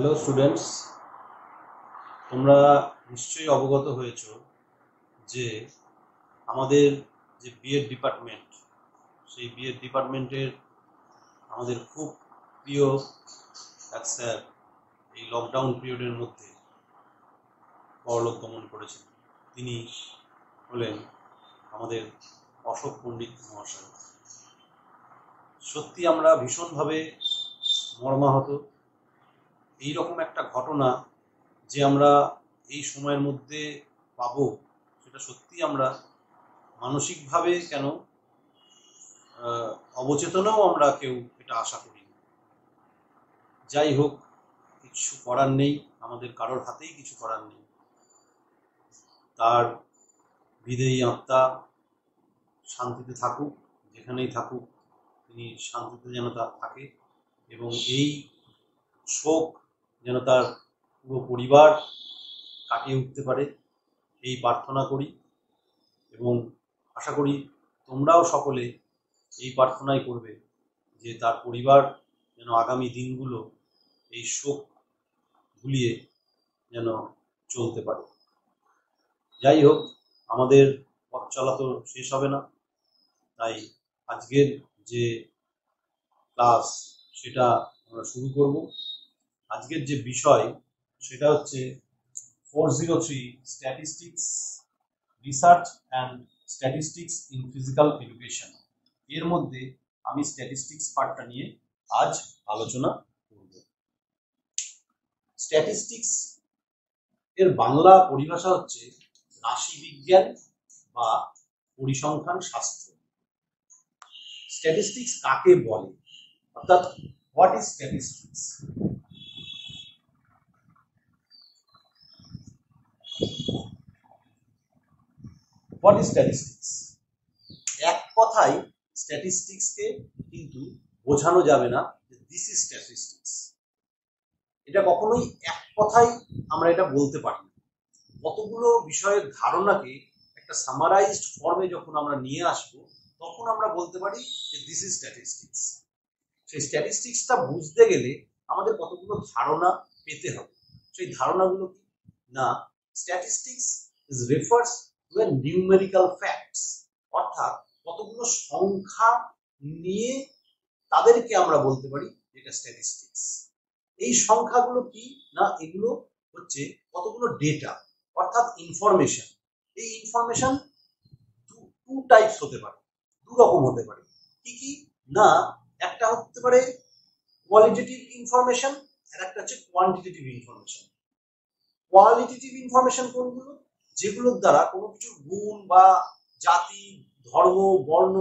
Hello students, তোমরা নিশ্চয়ই অবগত হয়েছ যে আমাদের যে বিএড ডিপার্টমেন্ট, সেই বিএড ডিপার্টমেন্টের আমাদের খুব প্রিয় এক স্যার এই লকডাউন পিরিয়ডের মধ্যে পরলোক গমন করেছেন। তিনি হলেন আমাদের অশোক পণ্ডিত মহাশয়। সত্যি আমরা ভীষণভাবে মর্মাহত। এইরকম একটা ঘটনা যে আমরা এই সময়ের মধ্যে পাবো, সেটা সত্যি আমরা মানসিকভাবে কেন অবচেতনেও আমরা কেউ এটা আশা করি। যাই হোক, কিছু করার নেই, আমাদের কারোর হাতেই কিছু করার নেই। তার বিদেয়ী আত্মা শান্তিতে থাকুক, যেখানেই থাকুক তিনি শান্তিতে যেন থাকে, এবং এই শোক যেন তার পুরো পরিবার কাটিয়ে উঠতে পারে এই প্রার্থনা করি। এবং আশা করি তোমরাও সকলে এই প্রার্থনাই করবে যে তার পরিবার যেন আগামী দিনগুলো এই শোক ভুলিয়ে যেন চলতে পারে। যাই হোক, আমাদের পথ চলা তো শেষ হবে না, তাই আজকের যে ক্লাস সেটা আমরা শুরু করব। আজকের যে বিষয় সেটা হচ্ছে 403 statistics, research and statistics in physical education. এর মধ্যে আমি স্ট্যাটিস্টিক্স পার্টটা নিয়ে আজ আলোচনা করব। স্ট্যাটিস্টিক্স এর বাংলা পরিভাষা হচ্ছে রাশিবিজ্ঞান বা পরিসংখ্যান শাস্ত্র। স্ট্যাটিস্টিক্স কাকে বলে, অর্থাৎ what is statistics? What is statistics? এক কথায় স্ট্যাটিস্টিক্সকে কিন্তু বোঝানো যাবে না যে দিস ইজ স্ট্যাটিস্টিক্স। এটা কখনোই এক কথায় আমরা এটা বলতে পারি না। কতগুলো বিষয়ের ধারণাকে একটা সামারাইজড ফর্মে যখন আমরা নিয়ে আসবো, তখন আমরা বলতে পারি যে দিস ইজ স্ট্যাটিস্টিক্স। সেই স্ট্যাটিস্টিক্সটা বুঝতে গেলে আমাদের কতগুলো ধারণা পেতে হবে। সেই ধারণাগুলো কি না, statistics is refers to a numerical facts, অর্থাৎ কতগুলো সংখ্যা নিয়ে তাদেরকে আমরা বলতে পারি যেটা স্ট্যাটিস্টিক্স। এই সংখ্যাগুলো কি না, এগুলো হচ্ছে কতগুলো ডেটা, অর্থাৎ ইনফরমেশন। এই ইনফরমেশন টু টাইপস হতে পারে, দু রকম হতে পারে। কি কি না, একটা হতে পারে কোয়ালিটেটিভ ইনফরমেশন, আর একটা হচ্ছে কোয়ান্টিটেটিভ ইনফরমেশন। কোয়ালিটেটিভ ইনফরমেশন কোনগুলো? যেগুলোর দ্বারা কোনো কিছু গুণ বা জাতি, ধর্ম, বর্ণ,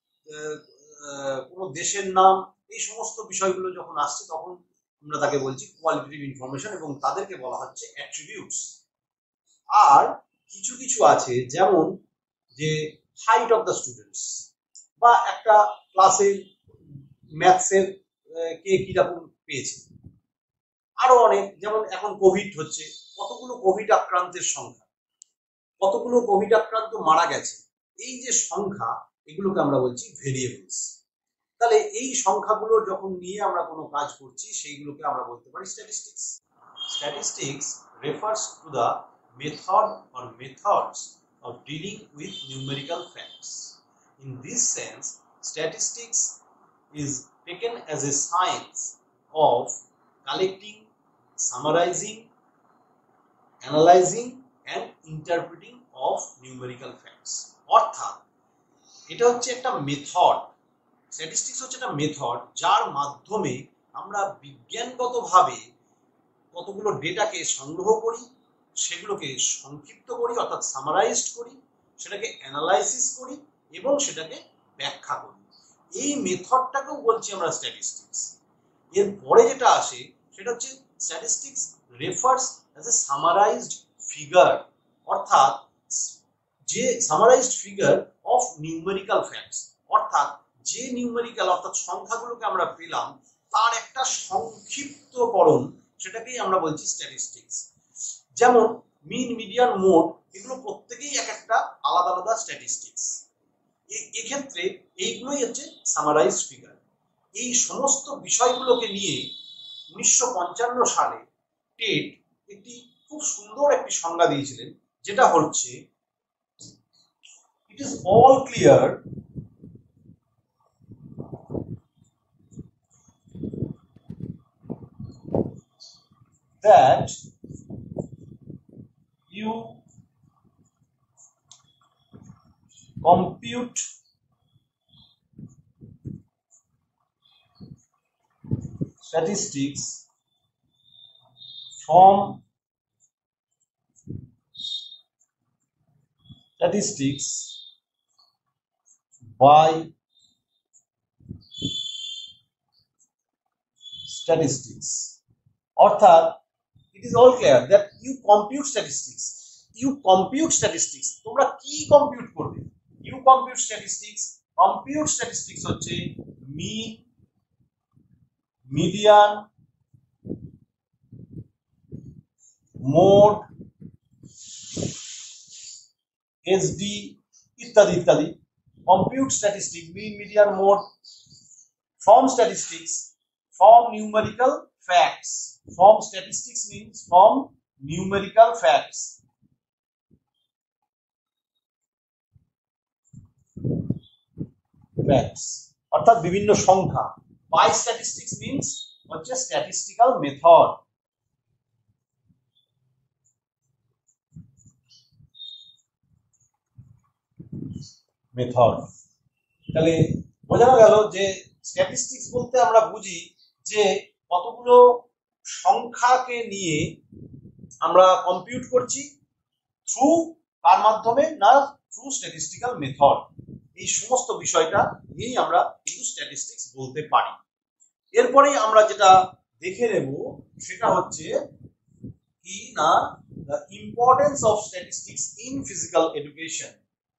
কোনো দেশের নাম, এই সমস্ত বিষয়গুলো যখন আসছে তখন আমরা তাকে বলছি কোয়ালিটেটিভ ইনফরমেশন, এবং তাদেরকে বলা হচ্ছে অ্যাট্রিবিউটস। আর কিছু কিছু আছে, যেমন যে হাইট অফ দ্য স্টুডেন্টস, বা একটা ক্লাসের ম্যাথসের কে কিরকম পেয়েছে। আরো অনেক, যেমন এখন কোভিড হচ্ছে, কতগুলো কোভিড আক্রান্তের সংখ্যা, কতগুলো কোভিড আক্রান্ত মারা গেছে, এই যে সংখ্যা, এগুলোকে আমরা বলছি ভেরিয়েবলস। তাহলে এই সংখ্যাগুলো যখন নিয়ে আমরা কোনো কাজ করছি, সেইগুলোকে আমরা বলতে পারি statistics. Statistics refers to the method or methods of dealing with numerical facts. In this sense, statistics is taken as a science of collecting, summarizing, analyzing and interpreting of numerical facts. অর্থাৎ এটা হচ্ছে একটা method, statistics হচ্ছে একটা method যার মাধ্যমে আমরা বিজ্ঞানগতভাবে কতগুলো ডেটাকে সংগ্রহ করি, সেগুলোকে সংক্ষিপ্ত করি অর্থাৎ সামারাইজড করি, সেটাকে অ্যানালাইসিস করি এবং সেটাকে ব্যাখ্যা করি। এই মেথডটাকেও বলছি আমরা স্ট্যাটিস্টিক্স। এর পরে যেটা আসে সেটা হচ্ছে statistics refers as a summarised figure, অর্থাৎ যে summarised figure of numerical facts, অর্থাৎ যে নিউমেরিক্যাল অর্থাৎ সংখ্যাগুলোকে আমরা পেলাম তার একটা সংক্ষিপ্তকরণ, সেটাকেই আমরা বলছি স্ট্যাটিস্টিক্স। যেমন মিন, মিডিয়ান, মোড, এগুলো প্রত্যেকেই এক একটা আলাদা আলাদা স্ট্যাটিস্টিক্স। এক্ষেত্রে এইগুলোই হচ্ছে সামারাইজড ফিগার। এই সমস্ত বিষয়গুলোকে নিয়ে 1955 সালে টেট একটি খুব সুন্দর একটি সংজ্ঞা দিয়েছিলেন, যেটা হচ্ছে it is all clear that you compute statistics from statistics by statistics. অর্থাৎ it is all clear that you compute statistics. You compute statistics. তোমরা কি কম্পিউট করবে? You compute statistics. Compute statistics হচ্ছে mean, median, mode, SD ইত্যাদি ইত্যাদি। Compute statistics, mean, median, mode from statistics, from numerical facts. From statistics means from numerical facts. Facts অর্থাৎ বিভিন্ন সংখ্যা। By statistics means হচ্ছে statistical method. মেথড তাহলে বোঝানো গেল যে স্ট্যাটিস্টিক্স বলতে আমরা বুঝি যে কতগুলো সংখ্যাকে নিয়ে আমরা কম্পিউট করছি থ্রু কার মাধ্যমে না থ্রু স্ট্যাটিস্টিক্যাল মেথড। এই সমস্ত বিষয়টা নিয়েই আমরা কিন্তু স্ট্যাটিস্টিক্স বলতে পারি। এরপরে আমরা যেটা দেখে নেব সেটা হচ্ছে কি না the importance of statistics in physical education.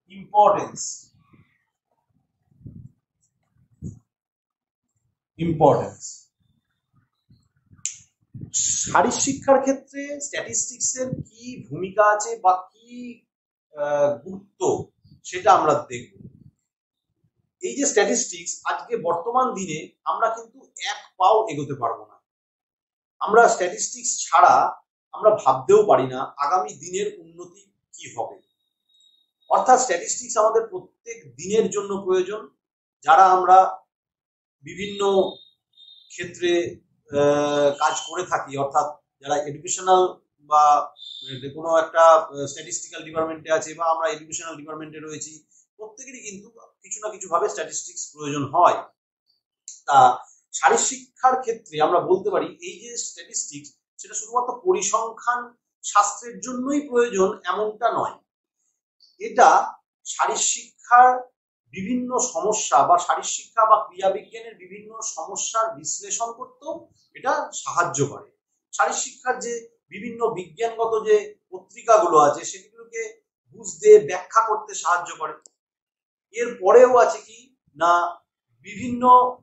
Importance শারীরিক শিক্ষার ক্ষেত্রে স্ট্যাটিস্টিক্সের কি ভূমিকা আছে বা কি গুরুত্ব সেটা আমরা দেখব। এই যে স্ট্যাটিস্টিক্স আজকে বর্তমান দিনে আমরা কিন্তু এক পাও এগোতে পারবো না। আমরা স্ট্যাটিস্টিক্স ছাড়া আমরা ভাবতেও পারি না আগামী দিনের উন্নতি কি হবে। অর্থাৎ স্ট্যাটিস্টিক্স আমাদের প্রত্যেক দিনের জন্য প্রয়োজন। যারা আমরা বিভিন্ন ক্ষেত্রে কাজ করে থাকি, অর্থাৎ যারা এডুকেশনাল বা কোনো একটা স্ট্যাটিস্টিক্যাল ডিপার্টমেন্টে আছে বা আমরা এডুকেশনাল ডিপার্টমেন্টে রয়েছি, প্রত্যেকেরই কিন্তু কিছু না কিছু ভাবে স্ট্যাটিস্টিক্স প্রয়োজন হয়। তা শারীরিক শিক্ষার ক্ষেত্রে আমরা বলতে পারি এই যে স্ট্যাটিস্টিক্স সেটা শুধুমাত্র পরিসংখ্যান শাস্ত্রের জন্যই প্রয়োজন এমনটা নয়। এটা শারীরিক শিক্ষার বিভিন্ন সমস্যা বা শারীরিক শিক্ষা বা ক্রিয়া বিজ্ঞানের বিভিন্ন সমস্যার বিশ্লেষণ করতেও এটা সাহায্য করে। শারীরিক শিক্ষার যে বিভিন্ন বিজ্ঞানগত যে পত্রিকাগুলো আছে সেগুলোকে বুঝতে ব্যাখ্যা করতে সাহায্য করে। এর পরেও আছে কি না বিভিন্ন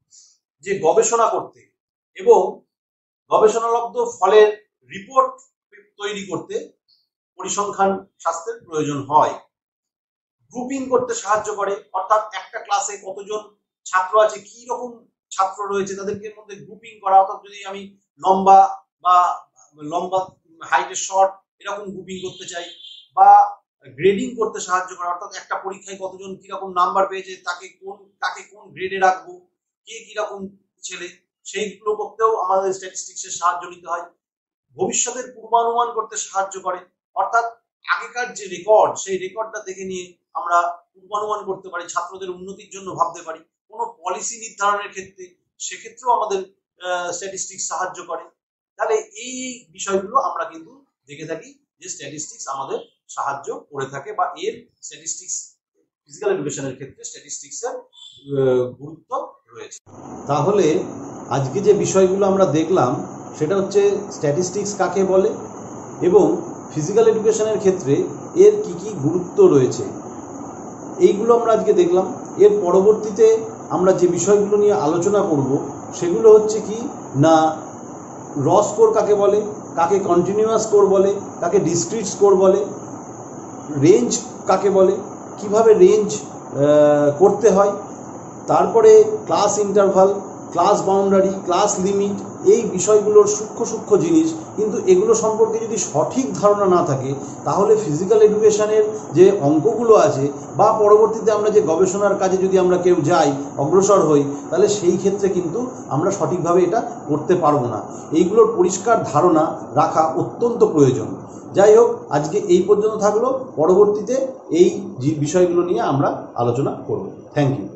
যে গবেষণা করতে এবং গবেষণালব্ধ ফলের রিপোর্ট তৈরি করতে পরিসংখ্যান শাস্ত্রের প্রয়োজন হয়। গ্রুপিং করতে সাহায্য করে, অর্থাৎ একটা ক্লাসে কতজন ছাত্র আছে, কি রকম ছাত্র রয়েছে তাদেরকে মধ্যে গ্রুপিং করা। অর্থাৎ যদি আমি লম্বা বা লম্বা হাইটের শর্ট এরকম গ্রুপিং করতে চাই, বা গ্রেডিং করতে সাহায্য করে, অর্থাৎ একটা পরীক্ষায় কতজন কিরকম নাম্বার পেয়েছে তাকে কোন গ্রেডে রাখবো, কে কিরকম ছেলে, সেইগুলো করতেও আমাদের স্ট্যাটিস্টিক্সের সাহায্য নিতে হয়। ভবিষ্যতের পূর্বানুমান করতে সাহায্য করে, অর্থাৎ আগেকার যে রেকর্ড সেই রেকর্ডটা দেখে নিয়ে আমরা পূর্বানুমান করতে পারি, ছাত্রদের উন্নতির জন্য ভাবতে পারি। কোনো পলিসি নির্ধারণের ক্ষেত্রে সেক্ষেত্রেও আমাদের স্ট্যাটিস্টিক্স সাহায্য করে। তাহলে এই বিষয়গুলো আমরা কিন্তু দেখে থাকি যে স্ট্যাটিস্টিক্স আমাদের সাহায্য করে থাকে, বা এর স্ট্যাটিস্টিক্স ফিজিক্যাল এডুকেশনের ক্ষেত্রে স্ট্যাটিস্টিক্সের গুরুত্ব রয়েছে। তাহলে আজকে যে বিষয়গুলো আমরা দেখলাম সেটা হচ্ছে স্ট্যাটিস্টিক্স কাকে বলে এবং ফিজিক্যাল এডুকেশনের ক্ষেত্রে এর কি কি গুরুত্ব রয়েছে, এইগুলো আমরা আজকে দেখলাম। এর পরবর্তীতে আমরা যে বিষয়গুলো নিয়ে আলোচনা করব সেগুলো হচ্ছে কি না র স্কোর কাকে বলে, কাকে কন্টিনিউয়াস স্কোর বলে, কাকে ডিসক্রিট স্কোর বলে, রেঞ্জ কাকে বলে, কিভাবে রেঞ্জ করতে হয়, তারপরে class interval, class boundary, class limit, এই বিষয়গুলোর সূক্ষ্ম সূক্ষ্ম জিনিস, কিন্তু এগুলো সম্পর্কে যদি সঠিক ধারণা না থাকে তাহলে ফিজিক্যাল এডুকেশনের যে অঙ্কগুলো আছে বা পরবর্তীতে আমরা যে গবেষণার কাজে যদি আমরা কেউ যাই, অগ্রসর হই, তাহলে সেই ক্ষেত্রে কিন্তু আমরা সঠিকভাবে এটা করতে পারবো না। এইগুলোর পরিষ্কার ধারণা রাখা অত্যন্ত প্রয়োজন। যাই হোক, আজকে এই পর্যন্ত থাকলো, পরবর্তীতে এই বিষয়গুলো নিয়ে আমরা আলোচনা করব। Thank you.